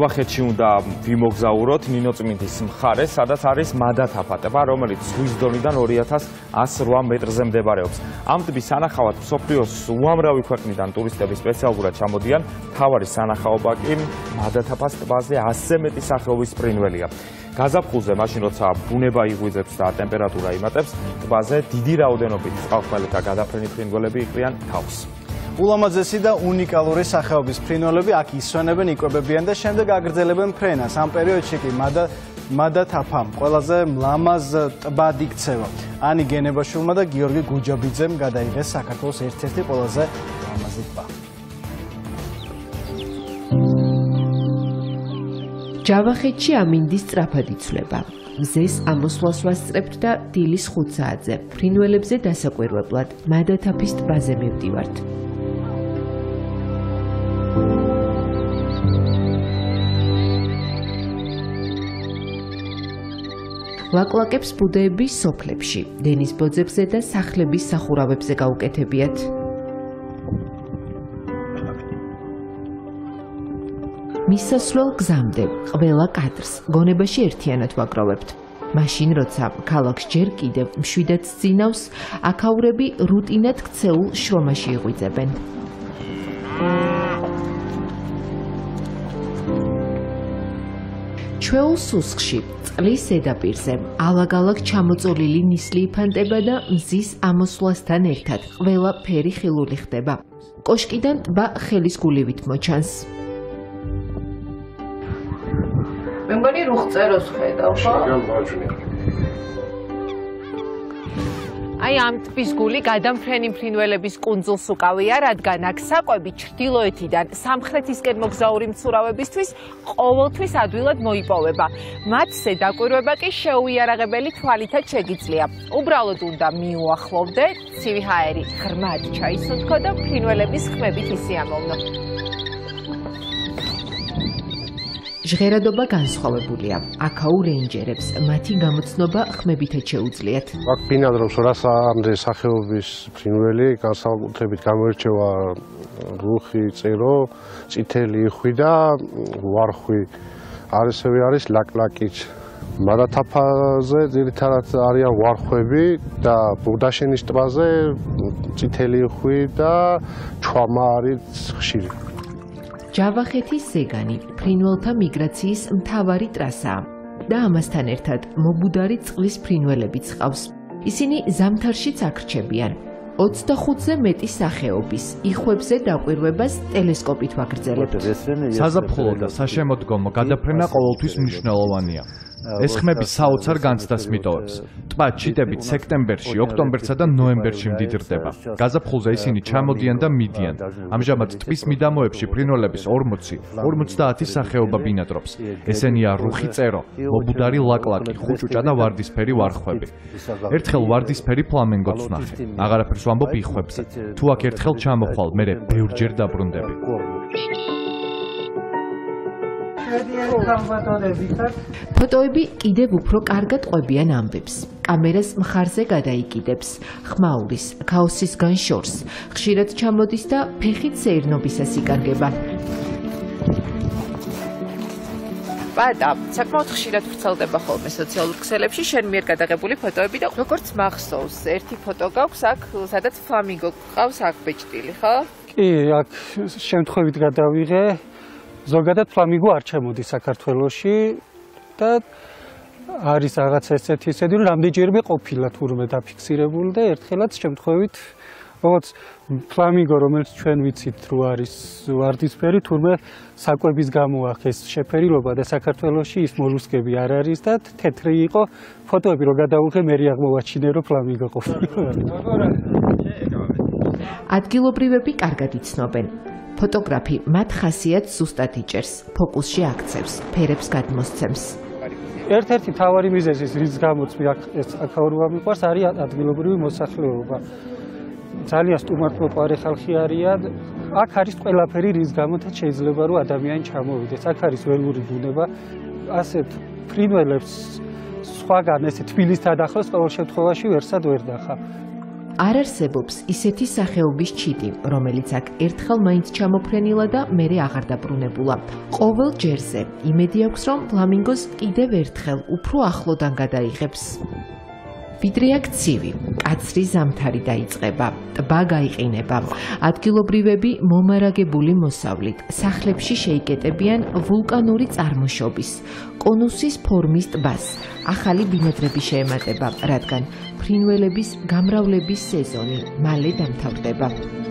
ჯავახეთში უნდა ვიმოგზაუროთ ნინოწმინდის მხარეს, სადაც არის მადათაფატება, რომელიც ზღვის დონიდან 2108 მეტრზე მდებარეობს. ამ ტბის სანახავად მსოფლიოს უამრავი ქვეყნიდან ტურისტები სპეციალურად ჩამოდიან. მთავარი სანახაობა კი მადათაფას ტბაზე 100-ზე მეტი სახეობის ფრინველია. გაზაფხულზე, მაშინ როცა ბუნება იღვიძებს და ტემპერატურა იმატებს, ტბაზე დიდი რაოდენობით წყალხმელთა გადაფრენი ფრინველები იყრიან თავს. ულამაზესი და უნიკალური სახეობის ფრინველები აქ ისვენებენ, იკვებებიან და შემდეგ აგრძელებენ ფრენას. ამ პერიოდში კი მადათაფამ ყველაზე მლამაზ ტბად იქცევა. ანი გენებაშვილმა და გიორგი გუჯაბიძემ გადაიღეს საქართველოს ერთ-ერთი ყველაზე ლამაზი ტბა. ჯავახეთში ამინდი სწრაფად იცვლება. მზეს ამოსვლას ვასწრებთ და დილის 5 საათზე ფრინველებზე დასაკვირვებლად მადათაფის ტბაზე მივდივართ. ლაკლაკებს ბუდეები სოფლებში, დენის ბოძებზე და სახლების სახურავებზე გაუკეთებიათ. მისასვლელ გზამდე ყველა კადრს გონებაში ერთიანად ვაგროვებთ. მაშინ როცა ქალაქს ჯერ კიდევ მშვიდად სძინავს, აქაურები რუტინად ქცეულ შრომაში იღვიძებენ. ჩვეულ სუსხში, წყლის ზედაპირზე, ალაგ-ალაგ ჩამოწოლილი ნისლი იფანტება და მზის ამოსვლასთან ერთად ყველა ფერი ხილული ხდება. კოშკიდან ტბა ხელის გულივით მოჩანს. მე მგონი რუხწეროს ხედავ, ხო? აი ამ ტბის გული გადამფრენი ფრინველების კუნძულს უკავია, რადგან აქ საკვები ჩრდილოეთიდან სამხრეთისკენ მოგზაური მცურავებისთვის ყოველთვის ადვილად მოიპოვება. მათზე დაკვირვება კი შეუიარაღებელი თვალითაც შეგიძლია. უბრალოდ უნდა მიუახლოვდე, ცივი ჰაერი ღრმად ჩაისუნთქო და ფრინველების ხმებით ისიამოვნო. ჟღერადობა განსხვავებულია. აქაურ რეინჯერებს მათი გამოცნობა ხმებითაც შეუძლიათ. აქ ბინადრობს 200-მდე სახეობის ფრინველი, განსაკუთრებით გამოირჩევა რუხი, წერო, წითელი იხვი და ვარხვი. არისები არის ლაკლაკიც. მადათაფაზე ძირითადად არიან ვარხვები და ბურდაშენის ტბაზე წითელი იხვი და ჩვამა არის ხშირი. ჯავახეთის ზეგანი ფრინველთა მიგრაციის მთავარი ტრასაა და ამასთან ერთად მობუდარი წყლის ფრინველებიც ჰყავს. ისინი ზამთარშიც აქ რჩებიან. 25-ზე მეტი სახეობის იხვებზე დაკვირვებას ტელესკოპით ვაგრძელებთ. საზაფხულო და საშემოდგომო გადაფრენა ყოველთვის მნიშვნელოვანია. ეს ხმები საოცარ განცდას მიტოვებს. ტბა ჩიტებით სექტემბერში, ოქტომბერსა და ნოემბერში მდიდრდება. გაზაფხულზე ისინი ჩამოდიან და მიდიან. ამჟამად ტბის მიდამოებში ფრინველების 40-50 სახეობა ბინადრობს. ესენია რუხი წერო, მობუდარი ლაკლაკი, ხუჭუჭა და ვარდისფერი ვარხვები. ერთხელ ვარდისფერი ფლამენგოც ვნახე. აღარაფერს ვამბობ იხვებზე. თუ აქ ერთხელ ჩამოხვალ, მერე ბევრჯერ დაბრუნდები. ფოტოები კიდევ უფრო კარგად ყვებიან ამბებს. კამერას მხარზე გადაიკიდებს, ხმაურის, ქაოსისგან შორს, ხშირად ჩამოდის და ფეხით სეირნობისას იკარგება. პატა, საკმაოდ ხშირად ვრცელდება ხოლმე სოციალურ ქსელებში შენ მიერ გადაღებული ფოტოები და როგორც მახსოვს, ერთი ფოტო გაქვს აქ, სადაც ფლამინგო ყავს აქ ბეჭდილი, ხო? კი, აქ შემთხვევით გადავიღე. ზოგადად ფლამინგო არ ჩამოდის საქართველოში და არის რაღაც ესეთი ისეთი, რომ რამდენჯერმე ყოფილა თურმე დაფიქსირებული და ერთხელაც შემთხვევით, როგორც ფლამინგო, რომელიც ჩვენ ვიცით, რომ არის ვარდისფერი, თურმე საკვების გამო აქ ეს შეფერილობა და საქართველოში ის მოლუსკები არ არის და თეთრი იყო. ფოტოები რო გადავიღე, მე აღმოვაჩინე, რომ ფლამინგო ყოფილა. ადგილობრივები კარგად იცნობენ. ფოტოგრაფი მათ ხასიათს ზუსტად იჭერს, ფოკუსში აქცევს, ფერებს გადმოსცემს. ერთ-ერთი მთავარი მიზეზი, რის გამოც ეს აქაურობა მიყვარს, არის ადგილობრივი მოსახლეობა. ძალიან სტუმართმოყვარე ხალხი არიან. აქ არის ყველაფერი, რის გამოთაც შეიძლება რომ ადამიანი ჩამოვიდეს. აქ არის ველური ბუნება. ასეთ ფრინველებს სხვაგან ესე თბილისთან ახლოს ყოველ შემთხვევაში ვერსად ვერ დახა. არ არსებობს ისეთი სახეობის ჩიტი, რომელიც აქ ერთხელ მაინც ჩამოფრენილა და მერე აღარ დაბრუნებულა. ყოველ ჯერზე იმედი აქვს, რომ ფლამინგოს კიდევ ერთხელ უფრო ახლოდან გადაიღებს. ვიდრე აქ ცივი, კაცრი ზამთარი დაიწყება, ტბა გაიყინება. ადგილობრივები მომარაგებული მოსავლით სახლებში შეიკეტებიან ვულკანური წარმოშობის, კონუსის ფორმის ტბას. ახალი ბინადრები შეემატება, რადგან ფრინველების გამრავლების სეზონი მალე დამთავრდება.